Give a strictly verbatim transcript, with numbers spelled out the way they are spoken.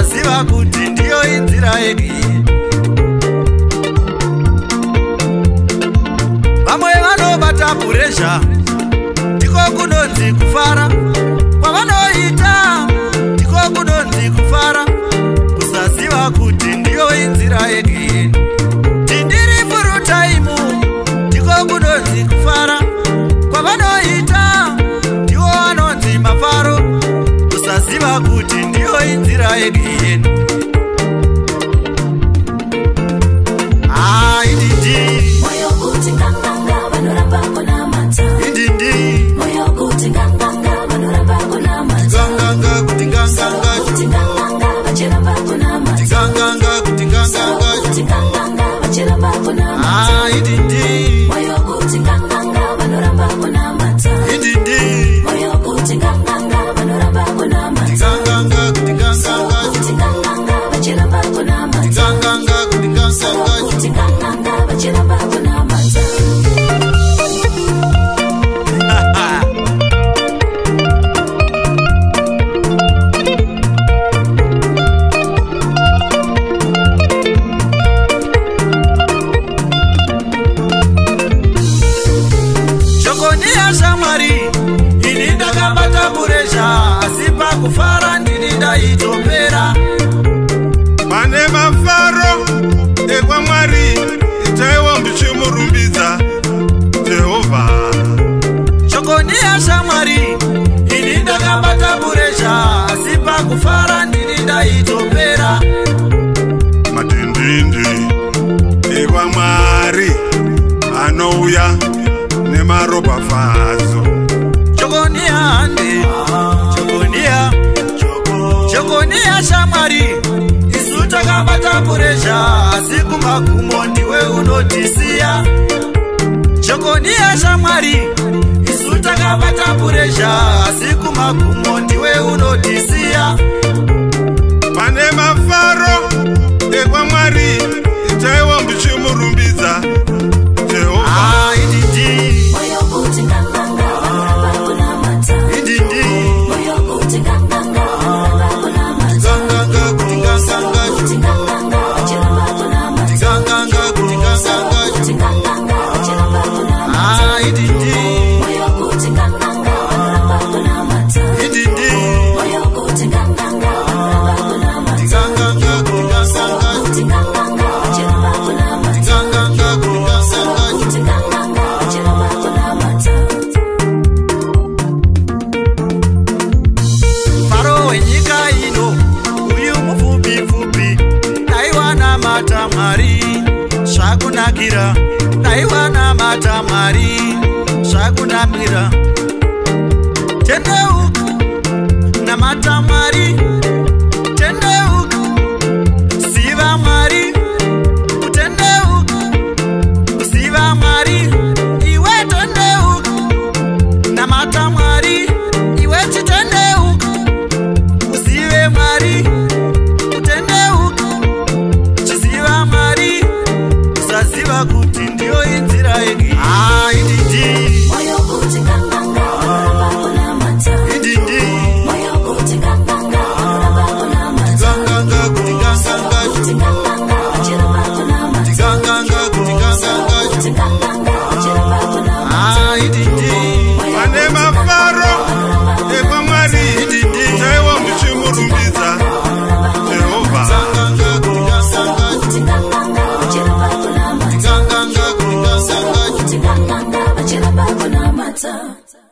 kusaziva kuti ndiyo inzira yedu. Vamwe vanobata puresha ndiko kunonzi kufara, kwavanoita ndiko kunonzi kufara, kusaziva kuti ndiyo inzira yedu. Tindiri furu taimu ndiko kunonzi kufara, kwavanoita ndiwo vanonzi mafaro, kusaziva kuti ndiyo inzira yedu. Ah, ididi moyo kuti nganganga vanoramba kuna mata. ididi Moyo kuti nganganga vanoramba kuna mata. ganganga kuti ganganga Kuti nganganga vachiramba kuna mata. ganganga kuti ganganga Kuti nganganga vachiramba kuna mata. ah ididi Moyo kuti nganganga vanoramba kuna mata. ididi Moyo kuti nganganga vanoramba kuna mata. ganganga kuti ganganga Kuti nganganga vachiramba kuna mata. ganganga kuti ganganga Kuti nganganga vachiramba kuna mata. Chokonia shamwari ini ndakabata puresha, asi pakufara ndini ndaitopera. Pane mafaro ekwa Mwari itaiwa mbichimurumbidza Jehovha. Chokonia shamwari ini ndakabata puresha, asi pakufara ndini ndaitopera. Madindindi ekwa Mwari anouya nemaropafadzo. Chokonia hande chokonia chokonia shamwari isu takabata puresha, asi kumagumo ndiwe unotisiya. Chokonia shamwari isu takabata puresha, asi kumagumo ndiwe unotisiya. Pane mafaro ekwa Mwari itaiwa mbichimurumbidza Jehovha. Ah, ididi Moyo kuti nganganga vanoramba kuna mata. ididi Moyo kuti nganganga vanoramba kuna mata. ganganga kuti ganganga Kuti nganganga vachiramba kuna mata. ganganga kuti ganganga Kuti nganganga vachiramba kuna mata. ah ididi Moyo kuti nganganga vanoramba kuna mata. ididi Moyo kuti nganganga vanoramba kuna mata. ganganga kuti ganganga Kuti nganganga vachiramba kuna mata. ganganga kuti ganganga Kuti nganganga vachiramba kuna mata. Faro wenyika ino uyu mupfupi pfupi, daiwana mata Mwari zvakunakira, daiwana mata Mwari zvakunamira. Tendeuka namata Mwari, tendeuka ziva Mwari, kutendeuka kuziva Mwari. Iwe tendeuka namata Mwari, iwe chitendeuka uzive Mwari, kutendeuka chiziva Mwari, kusaziva kuti ndiyo inzira yedu. Ah, ididi Moyo kuti nganganga vanoramba kuna mata. ididi Moyo kuti nganganga vanoramba kuna mata. ganganga kuti ganganga Kuti nganganga vachiramba kuna mata. ganganga kuti ganganga Kuti nganganga vachiramba kuna mata. ah ididi Pane mafaro ekwa Mwari itaiwa mbichimurumbidza Jehovha. ganganga kuti ganganga Kuti nganganga vachiramba kuna mata. ganganga kuti ganganga Kuti nganganga vachiramba kuna mata.